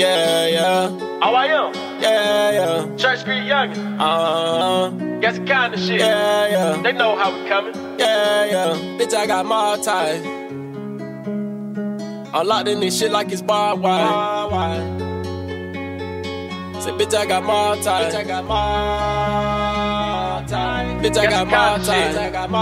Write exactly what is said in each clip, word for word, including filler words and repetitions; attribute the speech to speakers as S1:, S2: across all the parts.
S1: Yeah, yeah.
S2: How I am?
S1: Yeah, yeah.
S2: Church Street Youngin.
S1: Uh-huh.
S2: Got some kind of shit.
S1: Yeah, yeah.
S2: They know how we coming.
S1: Yeah, yeah. Bitch, I got multi. I'm locked in this shit like it's barbed wire. Say, bitch, I got multi. Bitch, I got multi. Bitch, I got multi. Bitch, I got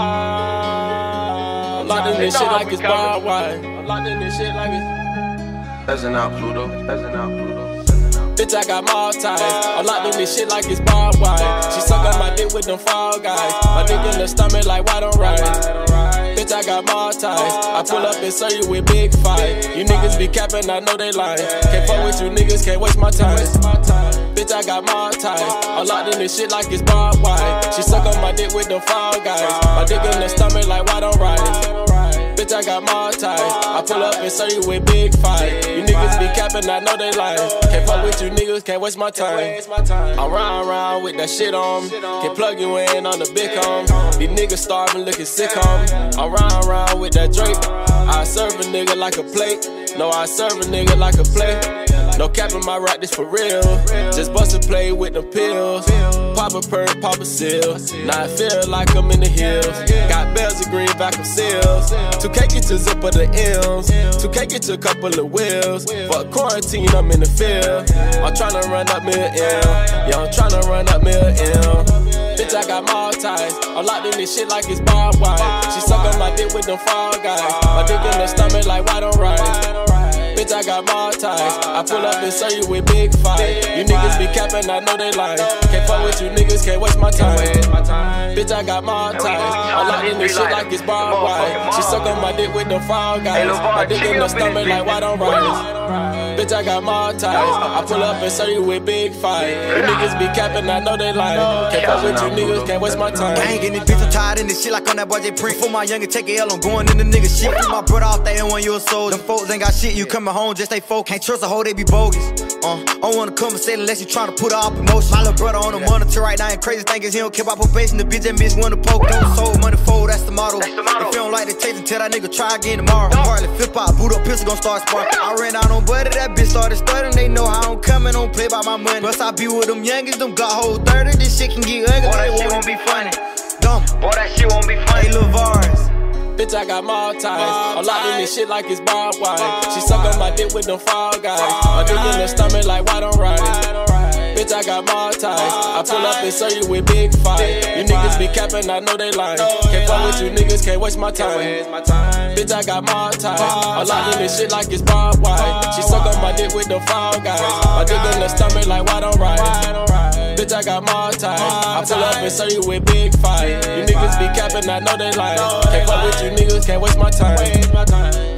S1: multi. I'm locked in this shit like it's barbed wire. I'm locked in this shit like it's.
S3: That's an out, Pluto. That's an out, Pluto.
S1: Bitch, I got multi. I'm locked in this shit like it's barbed wire. She suck on my dick with them fall guys. My dick in the stomach like why don't ride? Bitch, I got multi. I pull up and serve you with big fight. You niggas be capping, I know they lying. Can't fuck with you niggas, can't waste my time. Bitch, I got multi. I'm locked in this shit like it's barbed wire. She suck on my dick with them fall guys. My dick in the stomach like why don't ride? Bitch, I got multi. I pull up and serve you with big fight. You niggas be capping, I know they lying. Can't fuck with you niggas, can't waste my time. I'm round round with that shit on. Can plug you in on the big home. These niggas starving, looking sick on. I'm round round with that Drake. I serve a nigga like a plate. No, I serve a nigga like a plate. No capping my rap, this for real. Just bust a play with the pills. Pop a perk, pop a seal. Now I feel like I'm in the hills. Got bells and green back of seals. two K get to zip of the M's. two K get to a couple of wheels. Fuck quarantine, I'm in the field. I'm tryna run up me a M. Yeah, I'm tryna run up me a M. Bitch, I got multis. I'm locked in this shit like it's barbed wire. She suck on my dick with them fall guys. My dick in the stomach like why don't ride? Bitch, I got multis. I pull up and serve you with big fight. You niggas be capping, I know they lying. Can't fuck with you niggas, can't waste my time. Bitch, I got multis. I'm locked in this shit like it's barbed wire. She suck on my dick with them fall guys. My dick in the stomach like why don't ride? Bitch, I got multis. I pull up and serve you with big fight. You niggas be capping, I know they lying. Can't fuck with you niggas, can't waste my time.
S4: I ain't getting this bitch, I'm tired in this shit like on that boy J Print. For my youngin' take a L, I'm going in the nigga shit. Free my brother off that when you a soul. Them folks ain't got shit, you coming home, just stay focused. Can't trust a hoe, they be bogus. Uh, I don't wanna conversate unless you tryna put her off emotion. My little brother on the monitor right now, and crazy thing is he don't care about probation. The bitch that miss wanna poke, don't soul, money fold, that's the motto. If you don't like the taste, then tell that nigga try again tomorrow. Hardly flip out, boot up, pistol gon' start sparking. I ran out on butter, that bitch started stuttering. They know how I'm coming, don't play by my money. Plus I be with them youngins, them got whole thirty. This shit can get ugly, boy, that shit won't be funny. Dumb, boy, that shit won't be funny. Hey, Lil Vars.
S1: Bitch, I got multis. I'm locked in this shit like it's barbed wire. She suck on my dick with them fall guys. My dick in the stomach like why don't ride? Bitch, I got multis. I pull up and serve you with big fight. You niggas be capping, I know they lying. Can't fuck with you niggas, can't waste my time. Bitch, I got multis. I'm locked in this shit like it's barbed wire. She suck on my dick with them fall guys. My dick in the stomach like why don't ride? Bitch, I got multis. I pull up and serve you with big fight. You niggas be capping, I know they lying. Can't fuck with you niggas, can't waste my time.